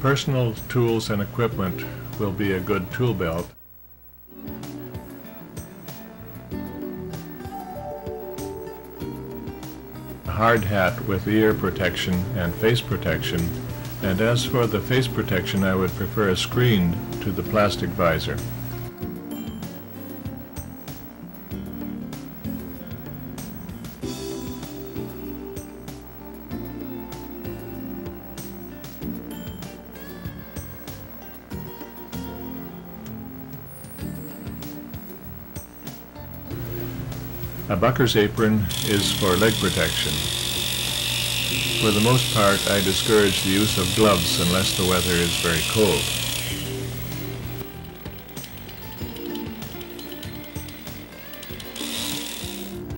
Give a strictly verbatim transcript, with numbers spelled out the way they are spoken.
personal tools and equipment will be a good tool belt. A hard hat with ear protection and face protection, and as for the face protection, I would prefer a screen to the plastic visor. A bucker's apron is for leg protection. For the most part, I discourage the use of gloves unless the weather is very cold.